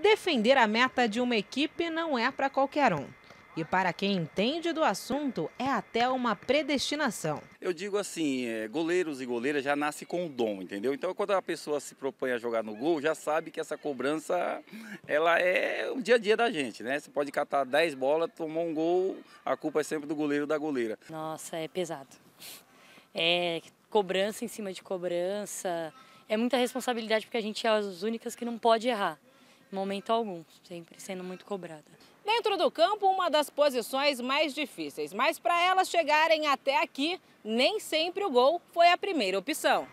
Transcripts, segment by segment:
Defender a meta de uma equipe não é para qualquer um. E para quem entende do assunto, é até uma predestinação. Eu digo assim, goleiros e goleiras já nascem com o dom, entendeu? Então, quando a pessoa se propõe a jogar no gol, já sabe que essa cobrança, ela é o dia a dia da gente, né? Você pode catar 10 bolas, tomou um gol, a culpa é sempre do goleiro ou da goleira. Nossa, é pesado. É cobrança em cima de cobrança, é muita responsabilidade porque a gente é as únicas que não pode errar, em momento algum, sempre sendo muito cobrada. Dentro do campo, uma das posições mais difíceis, mas para elas chegarem até aqui, nem sempre o gol foi a primeira opção.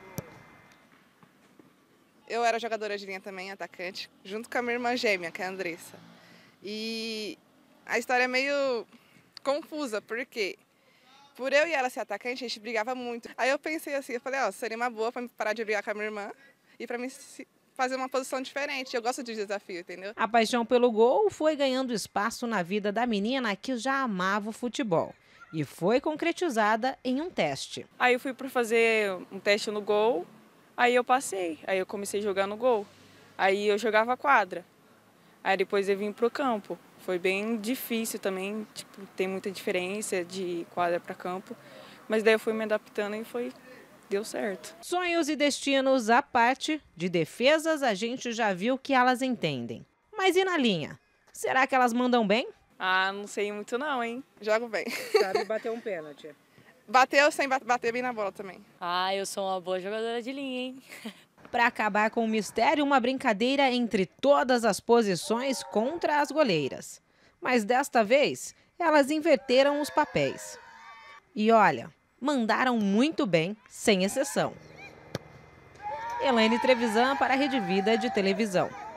Eu era jogadora de linha também, atacante, junto com a minha irmã gêmea, que é a Andressa. E a história é meio confusa, porque por eu e ela ser atacante, a gente brigava muito. Aí eu pensei assim, eu falei, seria uma boa para parar de brigar com a minha irmã e para mim fazer uma posição diferente. Eu gosto de desafio, entendeu? A paixão pelo gol foi ganhando espaço na vida da menina que já amava o futebol. E foi concretizada em um teste. Aí eu fui para fazer um teste no gol, aí eu passei. Aí eu comecei a jogar no gol. Aí eu jogava quadra. Aí depois eu vim pro campo. Foi bem difícil também, tem muita diferença de quadra para campo. Mas daí eu fui me adaptando e deu certo. Sonhos e destinos à parte, de defesas a gente já viu que elas entendem. Mas e na linha? Será que elas mandam bem? Ah, não sei muito não, hein? Jogo bem. Sabe bater um pênalti? Bateu sem bater bem na bola também. Ah, eu sou uma boa jogadora de linha, hein? Para acabar com o mistério, uma brincadeira entre todas as posições contra as goleiras. Mas desta vez, elas inverteram os papéis. E olha, mandaram muito bem, sem exceção. Elaine Trevisan para a Rede Vida de Televisão.